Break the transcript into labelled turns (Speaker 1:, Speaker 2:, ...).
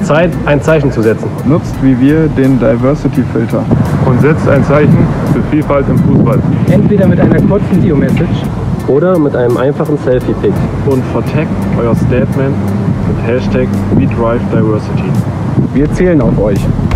Speaker 1: Zeit, ein Zeichen zu setzen.
Speaker 2: Nutzt wie wir den Diversity-Filter.
Speaker 3: Und setzt ein Zeichen für Vielfalt im Fußball.
Speaker 4: Entweder mit einer kurzen Video-Message
Speaker 1: Oder mit einem einfachen Selfie-Pick.
Speaker 3: Und vertaggt euer Statement mit Hashtag WeDriveDiversity.
Speaker 2: Wir zählen auf euch.